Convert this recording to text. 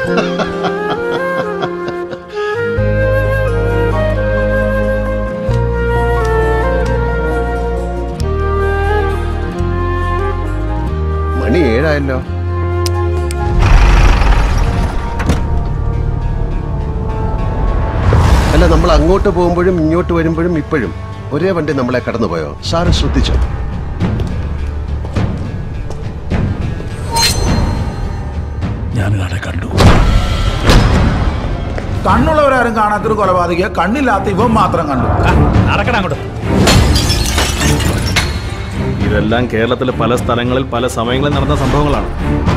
മണി 7 ആയല്ലോ. അല്ല, നമ്മൾ അങ്ങോട്ട് പോകുമ്പോഴും ഇങ്ങോട്ട് വരുമ്പോഴും ഇപ്പോഴും ഒരേ വണ്ടി നമ്മളെ കടന്നുപോയോ? സാറ് ശ്രദ്ധിച്ചോ? ഞാനിവിടെ കണ്ടു. കണ്ണുള്ളവരാരും കാണാത്തൊരു കൊലപാതക, കണ്ണില്ലാത്ത ഇവൻ മാത്രം കണ്ടു. നടക്കണം അങ്ങോട്ട്. ഇതെല്ലാം കേരളത്തിലെ പല സ്ഥലങ്ങളിൽ പല സമയങ്ങളിൽ നടന്ന സംഭവങ്ങളാണ്.